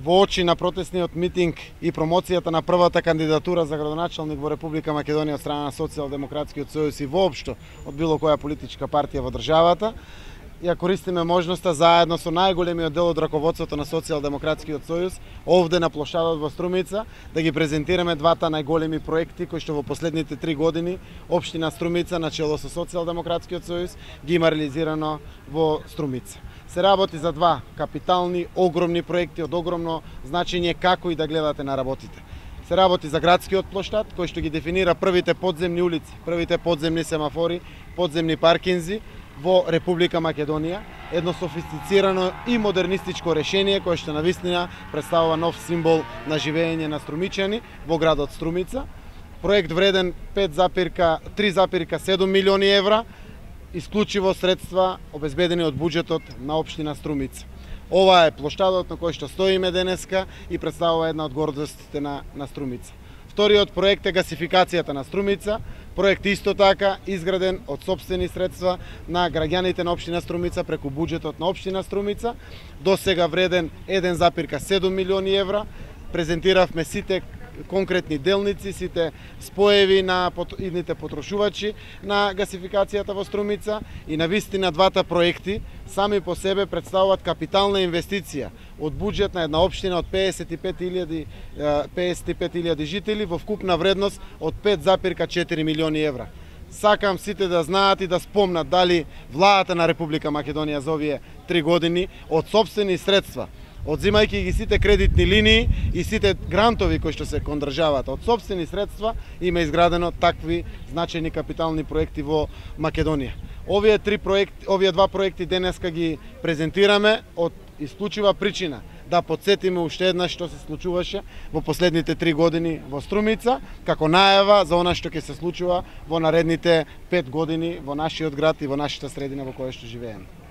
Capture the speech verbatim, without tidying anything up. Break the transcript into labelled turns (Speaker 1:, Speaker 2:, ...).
Speaker 1: Во очи на протестниот митинг и промоцијата на првата кандидатура за градоначалник во Република Македонија од страна на Социјалдемократскиот сојуз и воопшто од било која политичка партија во државата, ја користиме можноста заедно со најголемиот дел од раководството на Социјалдемократскиот сојуз овде на плошадот во Струмица да ги презентираме двата најголеми проекти кои што во последните три години општина Струмица на чело со Социјалдемократскиот сојуз ги има реализирано во Струмица. Се работи за два капитални, огромни проекти од огромно значење како и да гледате на работите. Се работи за градскиот плоштад кој што ги дефинира првите подземни улици, првите подземни семафори, подземни паркинзи во Република Македонија, едно софистицирано и модернистичко решение кое што навистина представува нов символ на живење на струмичани во градот Струмица. Проект вреден три запирка седум милиони евра, исклучиво средства обезбедени од буџетот на општина Струмица. Ова е плоштадот на кој што стоиме денеска и представува една од гордостите на, на Струмица. Вториот проект е гасификацијата на Струмица, проект исто така изграден од сопствени средства на граѓаните на општина Струмица преку буџетот на општина Струмица, до сега вреден еден запирка седум милиони евра. Презентиравме сите конкретни делници, сите споеви на идните потрошувачи на гасификацијата во Струмица и навистина двата проекти сами по себе представуваат капитална инвестиција од буџет на една општина од песет и пет илјади жители во вкупна вредност од пет запирка четири милиони евра. Сакам сите да знаат и да спомнат дали владата на Република Македонија за овие три години од сопствени средства, одзимајќи ги сите кредитни линии и сите грантови кои што се кон државата, од сопствени средства има изградено такви значајни капитални проекти во Македонија. Овие три проекти, овие два проекти денеска ги презентираме од исклучива причина да потсетиме уште еднаш што се случуваше во последните три години во Струмица, како најава за она што ќе се случува во наредните пет години во нашиот град и во нашата средина во која што живееме.